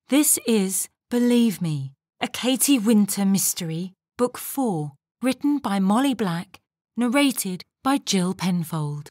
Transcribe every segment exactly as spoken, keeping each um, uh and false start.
This is Believe Me, a Katie Winter mystery, Book four, written by Molly Black, narrated by Jill Penfold.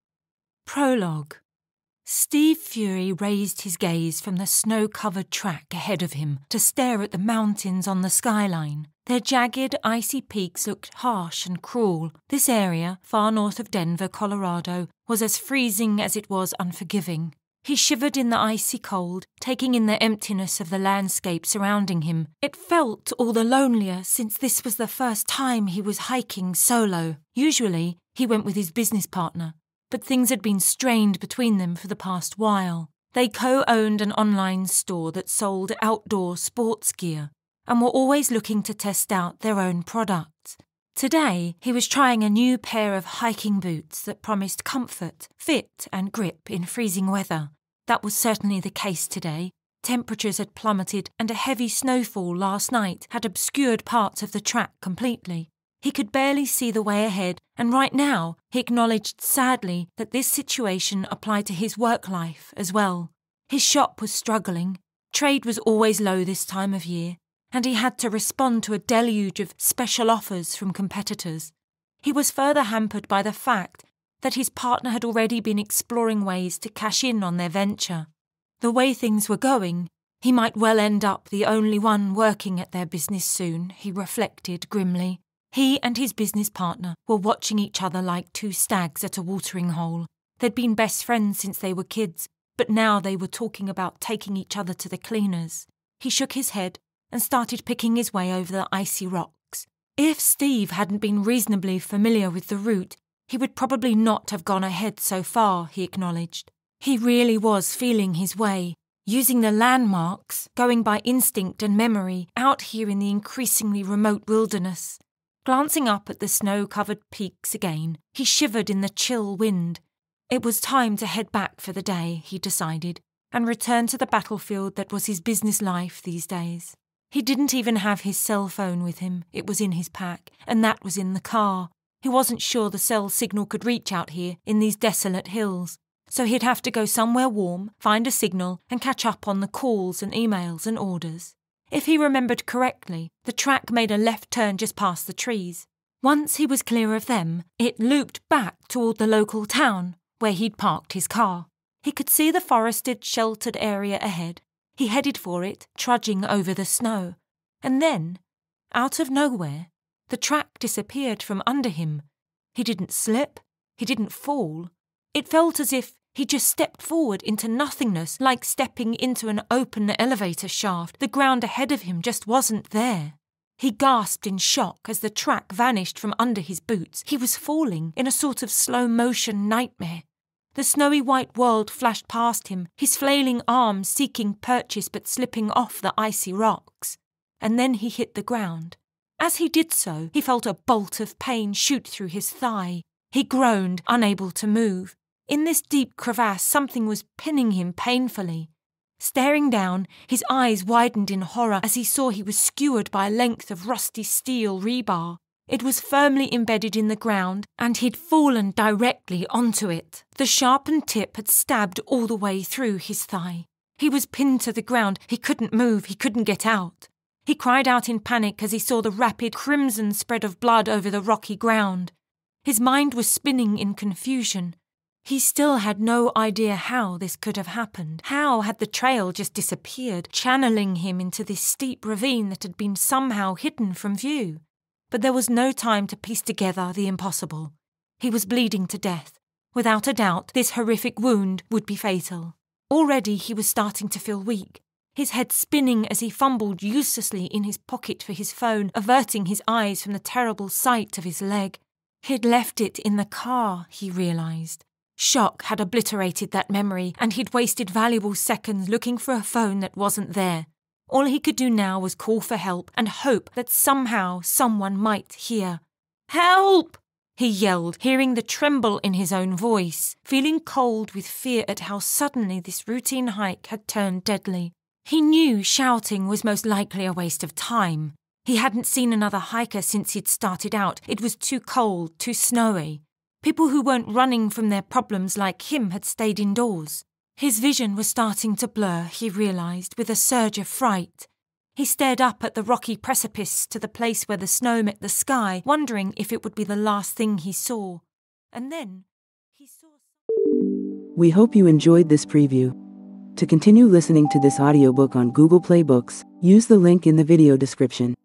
Prologue. Steve Fury raised his gaze from the snow-covered track ahead of him to stare at the mountains on the skyline. Their jagged, icy peaks looked harsh and cruel. This area, far north of Denver, Colorado, was as freezing as it was unforgiving. He shivered in the icy cold, taking in the emptiness of the landscape surrounding him. It felt all the lonelier since this was the first time he was hiking solo. Usually, he went with his business partner, but things had been strained between them for the past while. They co-owned an online store that sold outdoor sports gear and were always looking to test out their own products. Today, he was trying a new pair of hiking boots that promised comfort, fit and grip in freezing weather. That was certainly the case today. Temperatures had plummeted and a heavy snowfall last night had obscured parts of the track completely. He could barely see the way ahead, and right now he acknowledged sadly that this situation applied to his work life as well. His shop was struggling. Trade was always low this time of year, and he had to respond to a deluge of special offers from competitors. He was further hampered by the fact that his partner had already been exploring ways to cash in on their venture. The way things were going, he might well end up the only one working at their business soon, he reflected grimly. He and his business partner were watching each other like two stags at a watering hole. They'd been best friends since they were kids, but now they were talking about taking each other to the cleaners. He shook his head and started picking his way over the icy rocks. If Steve hadn't been reasonably familiar with the route, he would probably not have gone ahead so far, he acknowledged. He really was feeling his way, using the landmarks, going by instinct and memory, out here in the increasingly remote wilderness. Glancing up at the snow-covered peaks again, he shivered in the chill wind. It was time to head back for the day, he decided, and return to the battlefield that was his business life these days. He didn't even have his cell phone with him. It was in his pack, and that was in the car. He wasn't sure the cell signal could reach out here in these desolate hills, so he'd have to go somewhere warm, find a signal, and catch up on the calls and emails and orders. If he remembered correctly, the track made a left turn just past the trees. Once he was clear of them, it looped back toward the local town, where he'd parked his car. He could see the forested, sheltered area ahead. He headed for it, trudging over the snow. And then, out of nowhere, the track disappeared from under him. He didn't slip. He didn't fall. It felt as if he just stepped forward into nothingness, like stepping into an open elevator shaft. The ground ahead of him just wasn't there. He gasped in shock as the track vanished from under his boots. He was falling in a sort of slow-motion nightmare. The snowy white world flashed past him, his flailing arms seeking purchase but slipping off the icy rocks. And then he hit the ground. As he did so, he felt a bolt of pain shoot through his thigh. He groaned, unable to move. In this deep crevasse, something was pinning him painfully. Staring down, his eyes widened in horror as he saw he was skewered by a length of rusty steel rebar. It was firmly embedded in the ground, and he'd fallen directly onto it. The sharpened tip had stabbed all the way through his thigh. He was pinned to the ground. He couldn't move. He couldn't get out. He cried out in panic as he saw the rapid crimson spread of blood over the rocky ground. His mind was spinning in confusion. He still had no idea how this could have happened. How had the trail just disappeared, channeling him into this steep ravine that had been somehow hidden from view? But there was no time to piece together the impossible. He was bleeding to death. Without a doubt, this horrific wound would be fatal. Already he was starting to feel weak, his head spinning as he fumbled uselessly in his pocket for his phone, averting his eyes from the terrible sight of his leg. He'd left it in the car, he realised. Shock had obliterated that memory, and he'd wasted valuable seconds looking for a phone that wasn't there. All he could do now was call for help and hope that somehow someone might hear. "Help!" he yelled, hearing the tremble in his own voice, feeling cold with fear at how suddenly this routine hike had turned deadly. He knew shouting was most likely a waste of time. He hadn't seen another hiker since he'd started out. It was too cold, too snowy. People who weren't running from their problems like him had stayed indoors. His vision was starting to blur, he realised, with a surge of fright. He stared up at the rocky precipice to the place where the snow met the sky, wondering if it would be the last thing he saw. And then he saw... We hope you enjoyed this preview. To continue listening to this audiobook on Google Play Books, use the link in the video description.